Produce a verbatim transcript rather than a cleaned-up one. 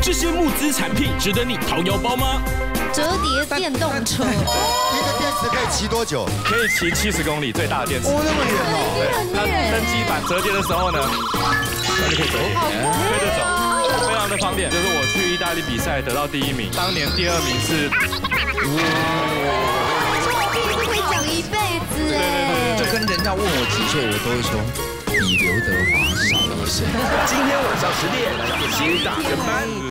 这些募资产品值得你掏腰包吗？ 折叠电动车， 一个电池可以骑多久？ 可以骑七十公里，最大的电池。 哦，那么远哦！ 对，那登机板折叠的时候呢，那就可以折叠，推着走，非常的方便。就是我去意大利比赛得到第一名，当年第二名是， 哇，可以讲一辈子哎。 就跟人家问我几岁，我都会说比刘德华少一岁。 今天晚上十点，先打个班。